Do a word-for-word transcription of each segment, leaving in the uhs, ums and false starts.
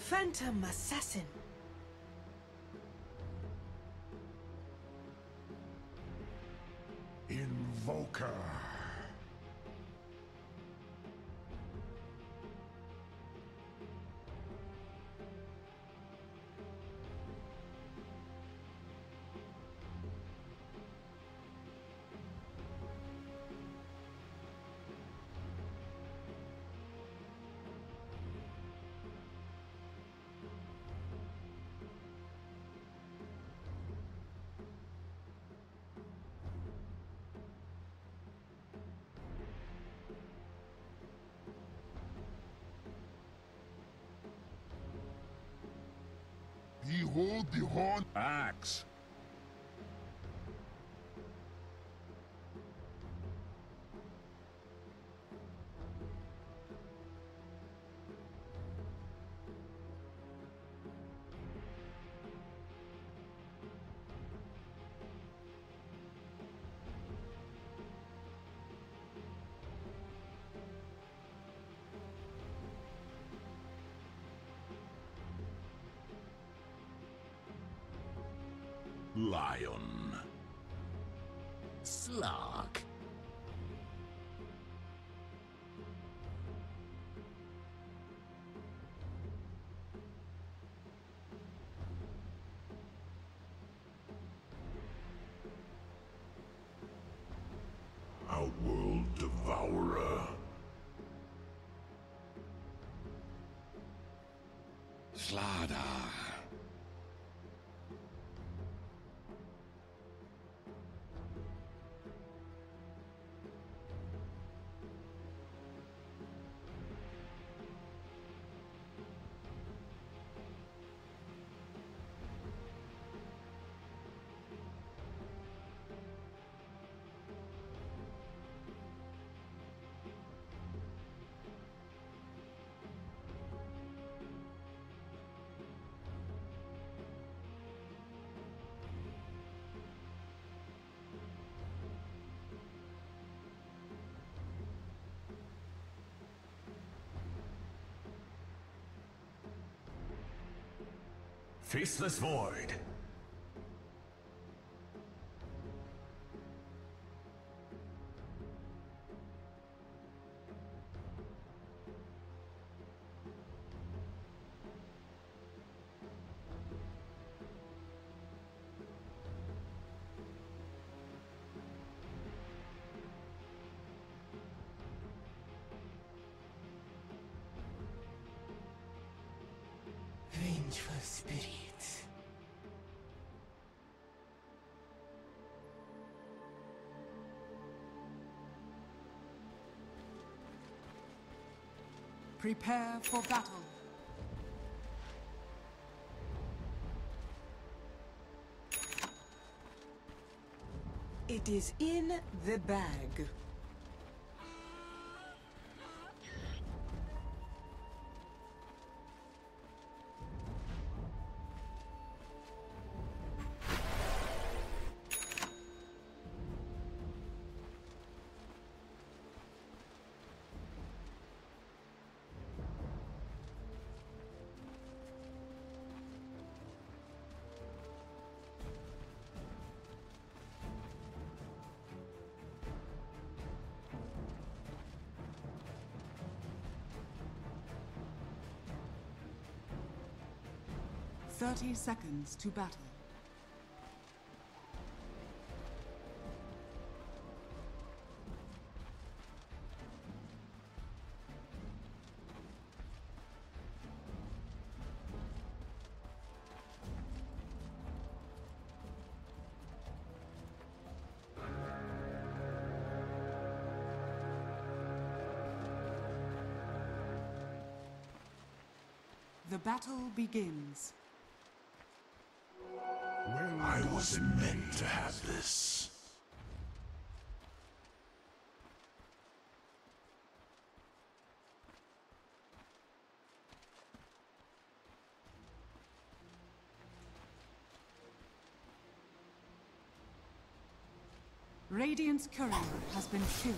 Phantom Assassin. Invoker. Behold the horn axe. Lion. Slark. Outworld Devourer. Slardar. Faceless Void. Vengeful spirit. Prepare for battle. It is in the bag. Thirty seconds to battle. The battle begins. Well, I wasn't meant to have this. Radiant's courier has been killed.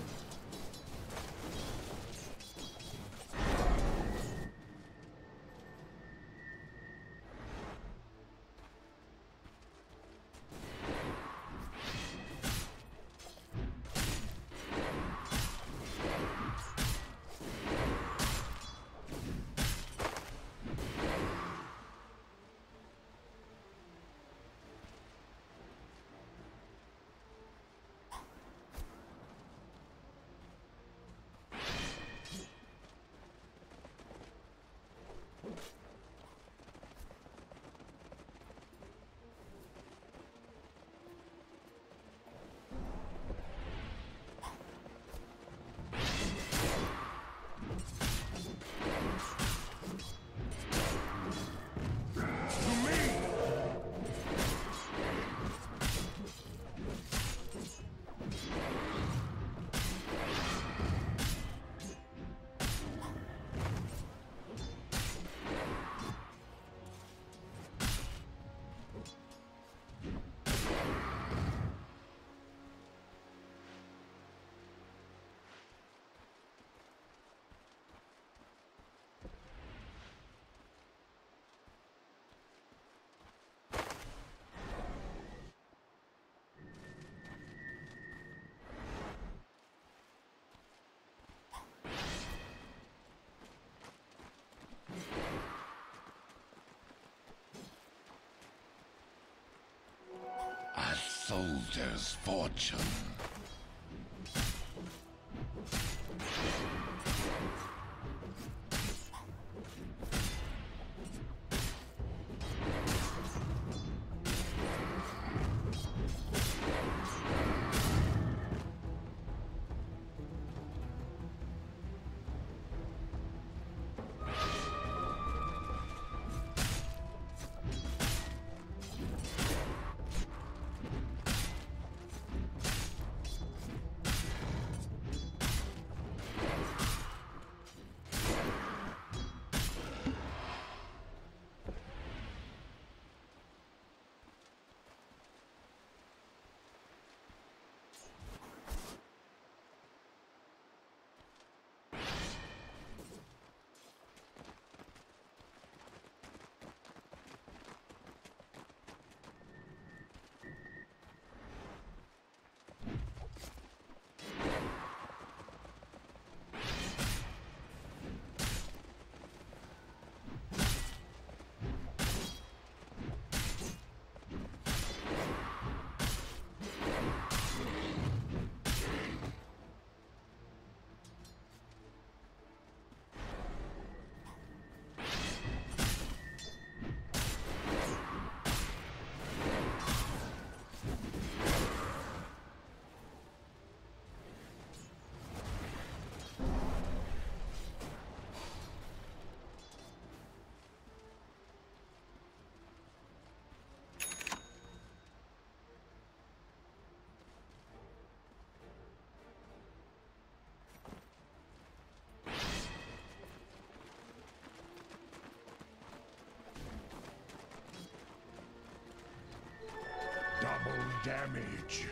soldier's fortune. Double damage.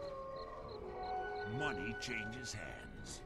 Money changes hands.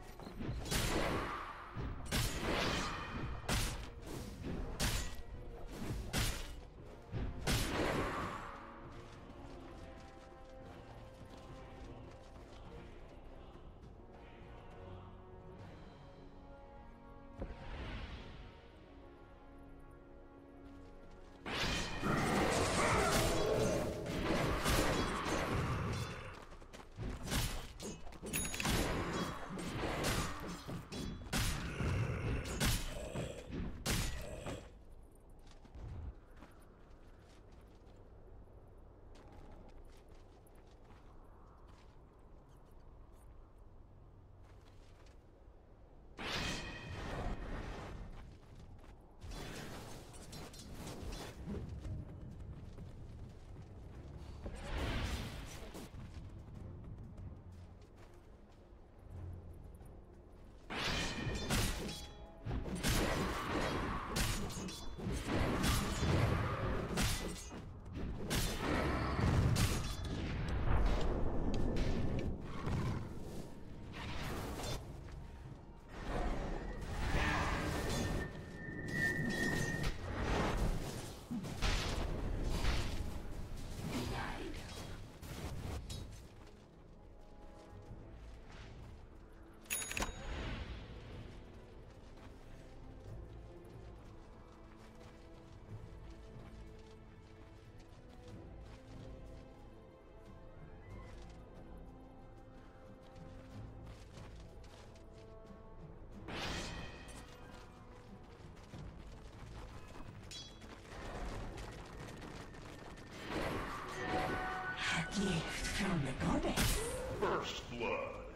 Gift from the goddess. First blood.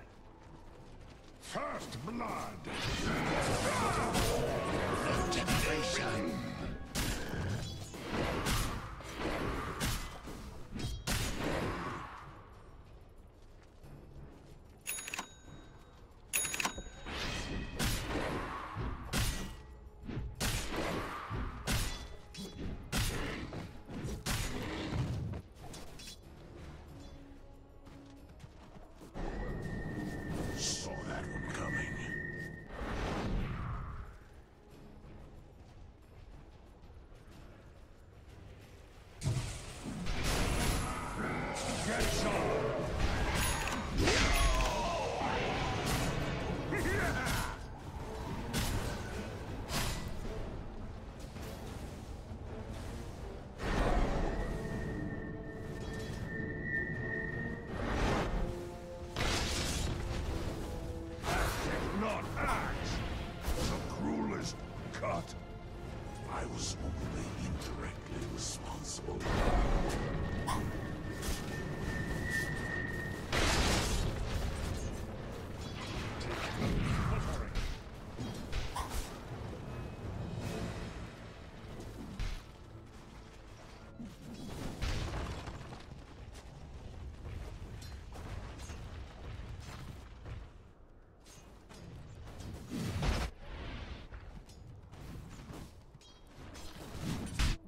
First blood. Generation. Saw that one coming.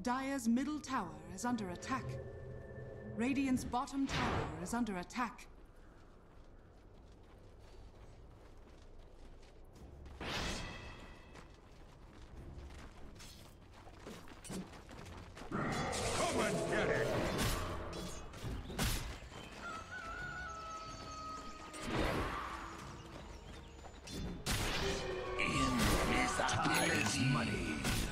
Dire's middle tower is under attack. Radiant's bottom tower is under attack. Come and get it! Time is money.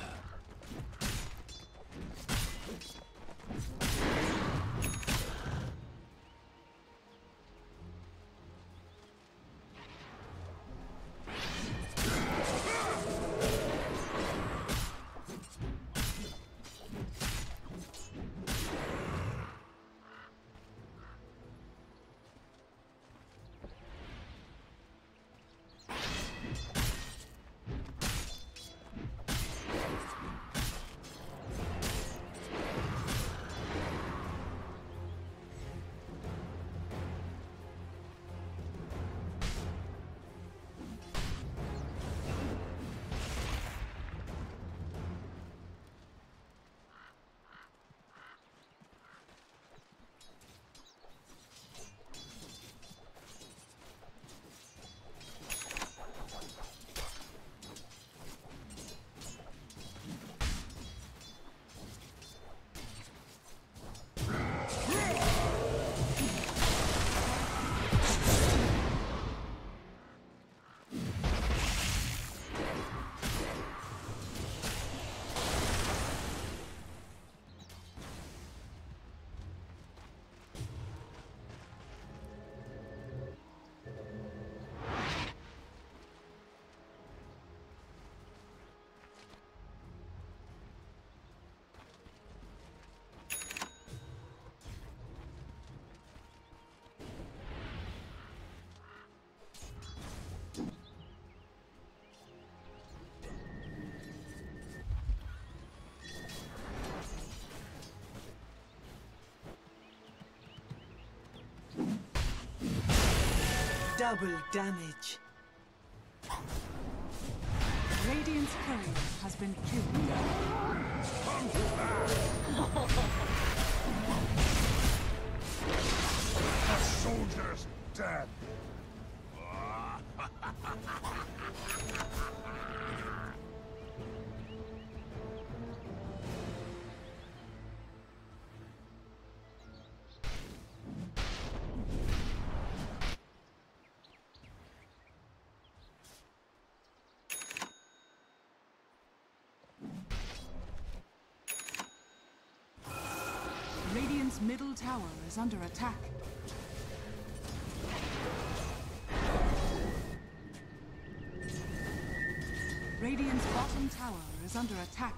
Double damage. Radiant's courier has been killed. The soldier's dead! Radiant's middle tower is under attack. Radiant's bottom tower is under attack.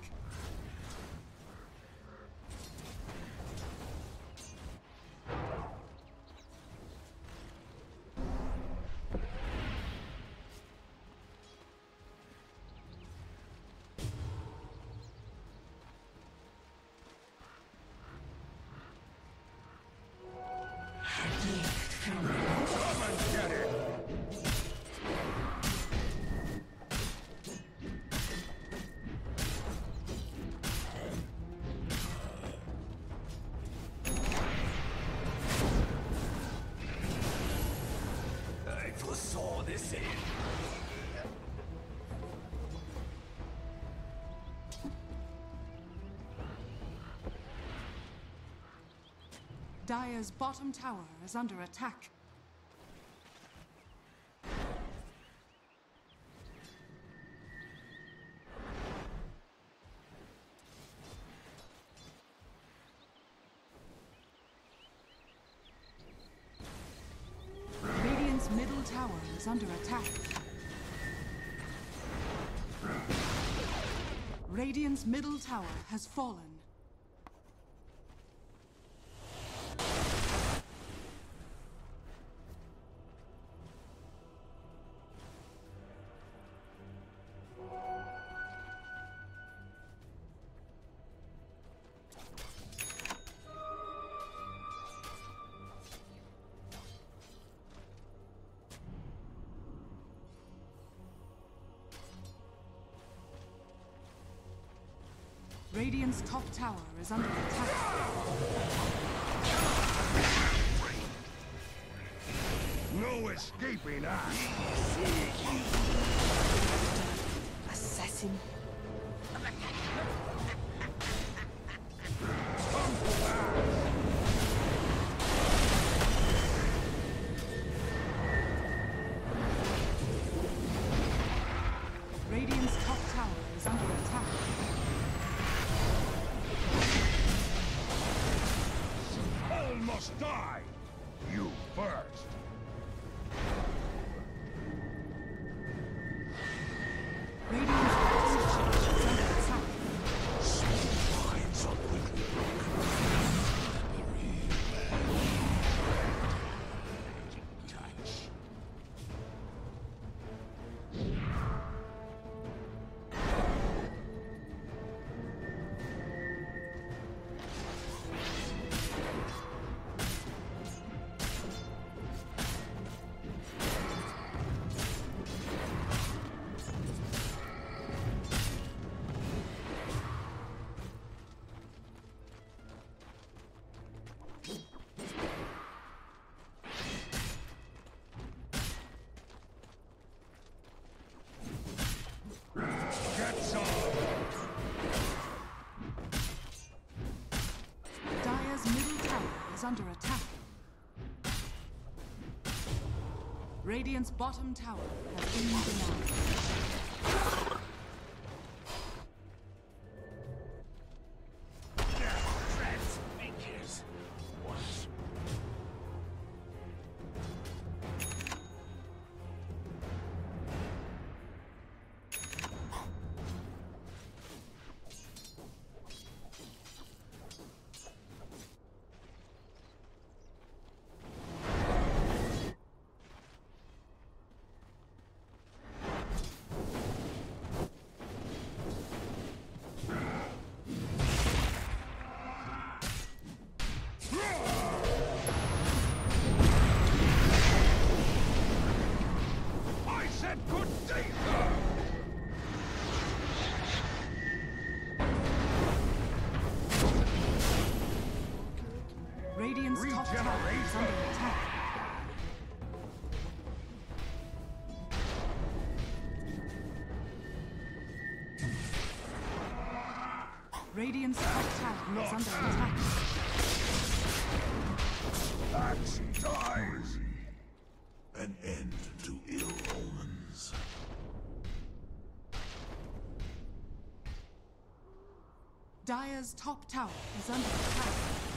Dire's bottom tower is under attack. Radiant's middle tower is under attack. Radiant's middle tower has fallen. Radiant's top tower is under attack. No escaping us. Assassin. Radiant's top tower is under attack. All must die. You first. Radiant's bottom tower is under attack. Lines are quickly broken. Touch. Get some. Dire's middle tower is under attack. Radiant's bottom tower has been denied. I said good day, sir. Radiant's top tower is under attack. Radiant's top tower is under attack. Axe dies. An end to ill omens. Dire's top tower is under attack.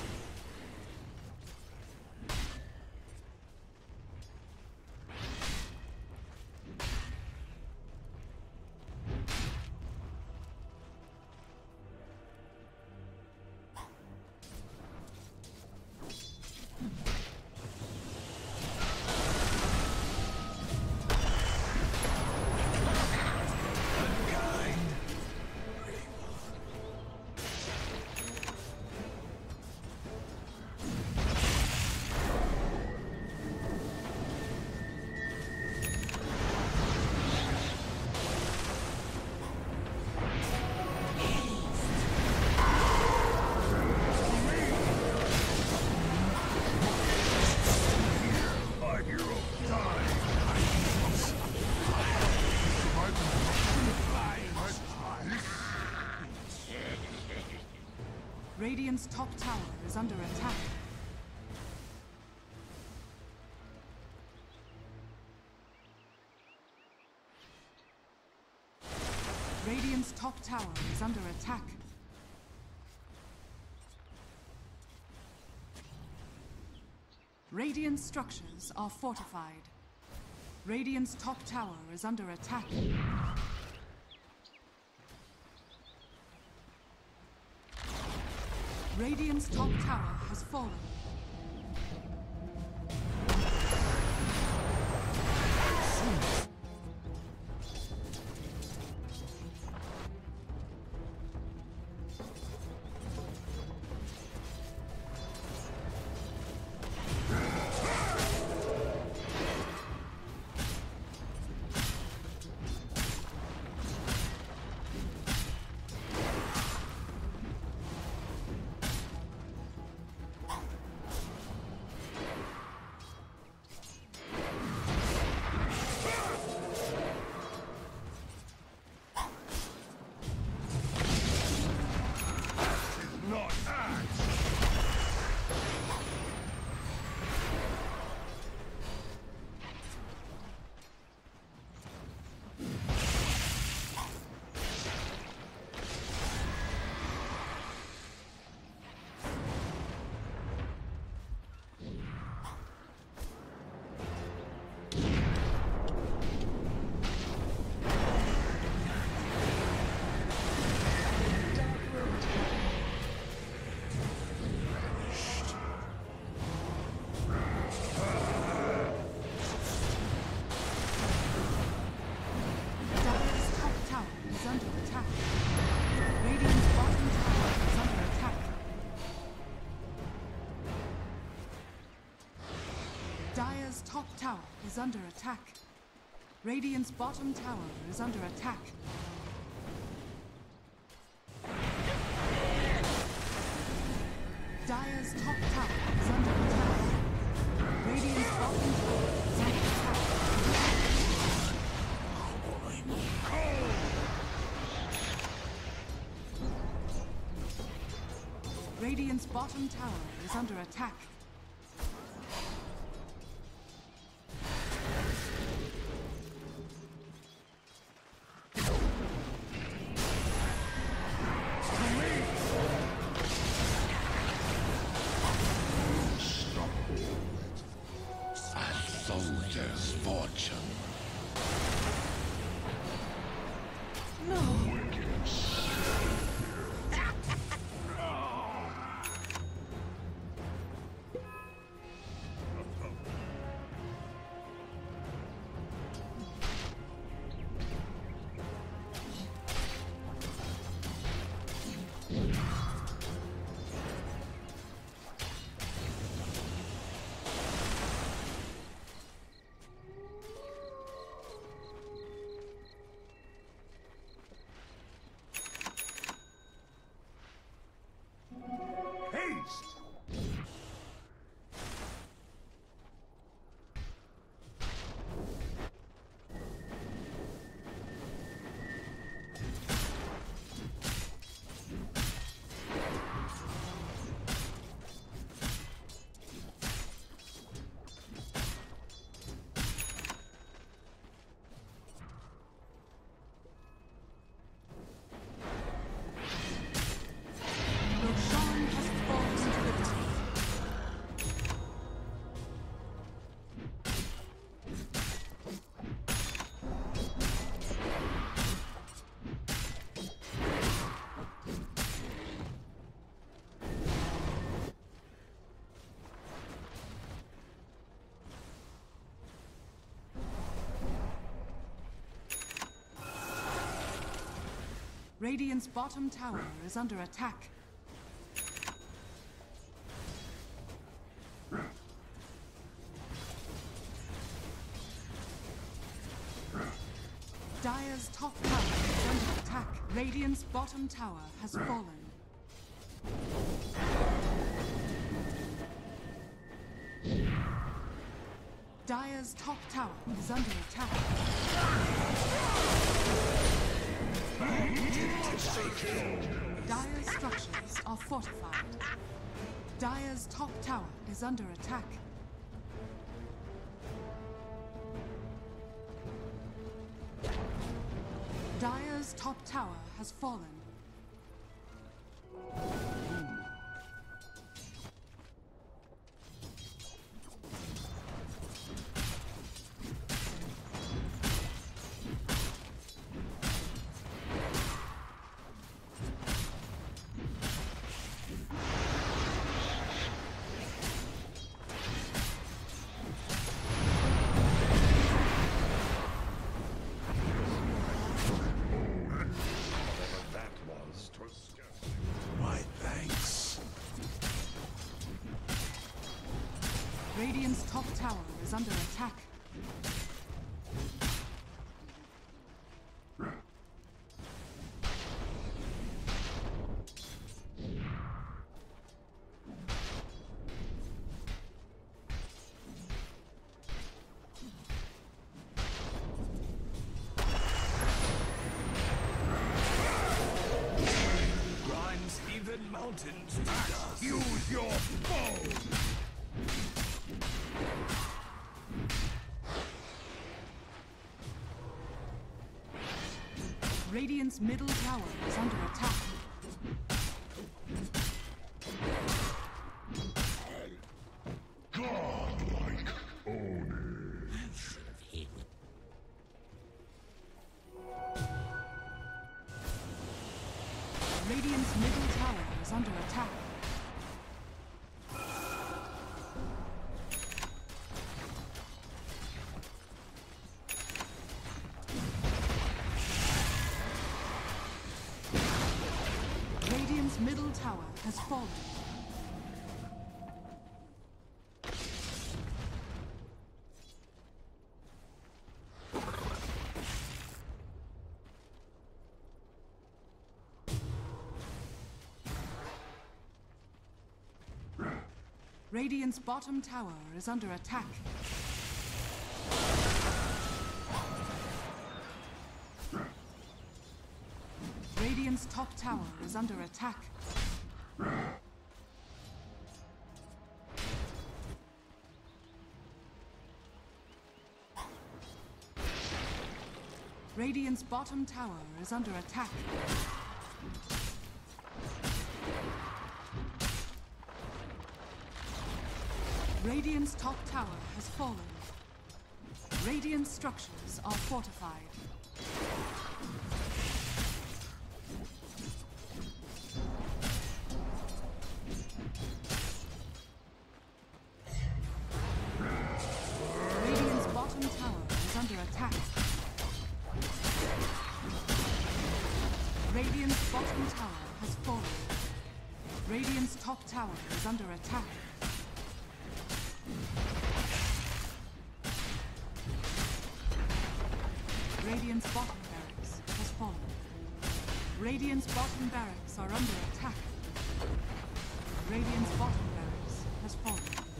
A hero dies. Radiant's top tower is under attack. Radiant's top tower is under attack. Radiant structures are fortified. Radiant's top tower is under attack. Radiant's top tower has fallen. Dire's top tower is under attack. Radiant's bottom tower is under attack. Dire's top tower is under attack. Radiant's bottom tower is under attack. Radiant's bottom tower is under attack. Soldier's fortune. Radiant's bottom tower is under attack. Dire's top tower is under attack. Radiant's bottom tower has fallen. Dire's top tower is under attack. Dire's structures are fortified. Dire's top tower is under attack. Dire's top tower has fallen. Radiant's top tower is under attack. Grinds even mountains to dust. Use your bow! Radiant's middle tower is under attack. Godlike Oni. Radiant's middle tower is under attack. Radiant's middle tower has fallen. Radiant's bottom tower is under attack. Radiant's top tower is under attack. Radiant's bottom tower is under attack. Radiant's top tower has fallen. Radiant structures are fortified. Radiant's bottom tower is under attack. Radiant's bottom tower has fallen. Radiant's top tower is under attack. Radiant's bottom barracks has fallen. Radiant's bottom barracks are under attack. Radiant's bottom barracks has fallen.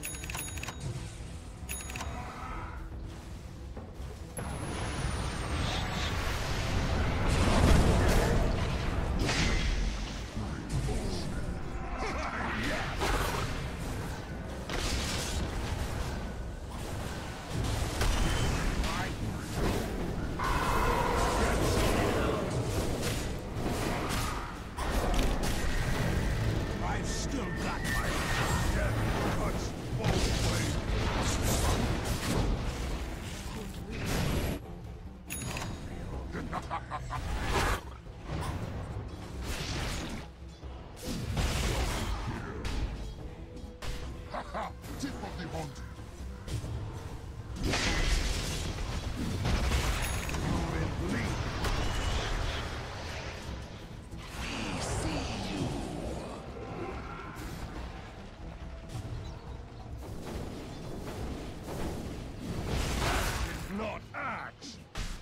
Tip of the haunted. Not axe.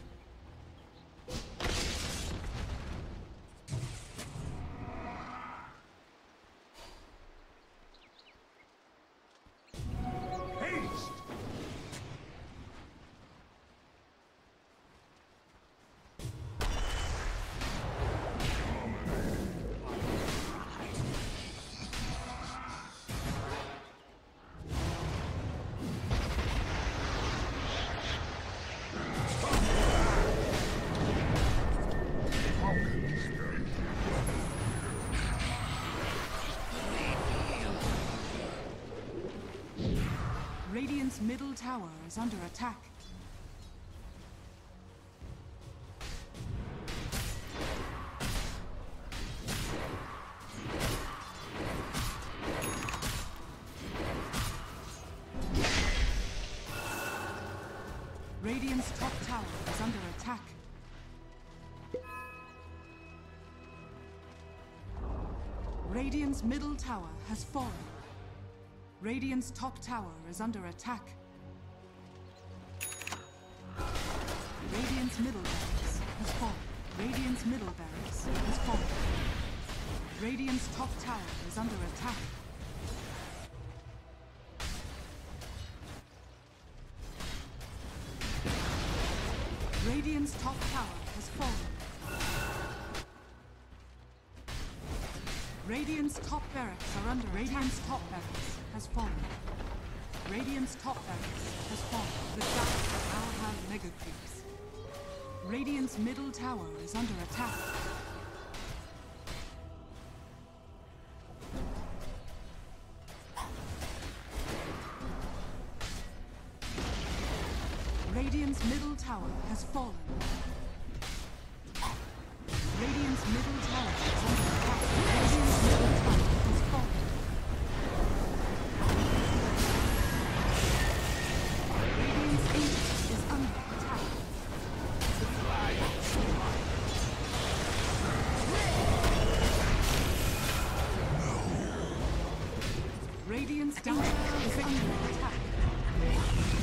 Radiant's middle tower is under attack. Radiant's top tower is under attack. Radiant's middle tower has fallen. Radiant's top tower is under attack. Radiant's middle barracks has fallen. Radiant's middle barracks has fallen. Radiant's top tower is under attack. Radiant's top tower has fallen. Radiant's top barracks are under Radiant's top barracks has fallen. Radiant's top barracks has fallen. The Giants now have mega creeps. Radiant's middle tower is under attack. Radiant's middle tower has fallen. Radiant's middle tower is under attack. Radiant's middle tower has fallen. Radiant's aegis is under attack. Radiant's tower is under attack.